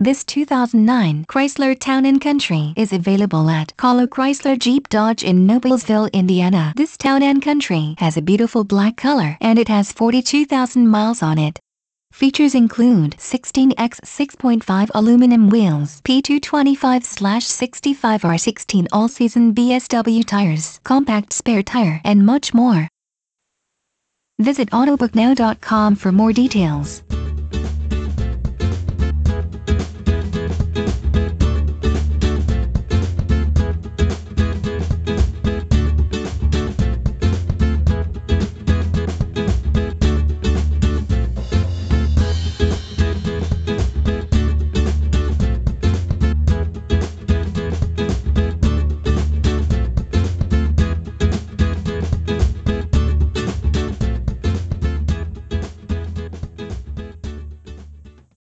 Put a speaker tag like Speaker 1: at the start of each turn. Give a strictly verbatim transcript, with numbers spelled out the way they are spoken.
Speaker 1: This two thousand nine Chrysler Town and Country is available at Kahlo Chrysler Jeep Dodge in Noblesville, Indiana. This Town and Country has a beautiful black color and it has forty-two thousand miles on it. Features include sixteen by six point five aluminum wheels, P two twenty-five by sixty-five R sixteen all-season B S W tires, compact spare tire, and much more. Visit autobook now dot com for more details.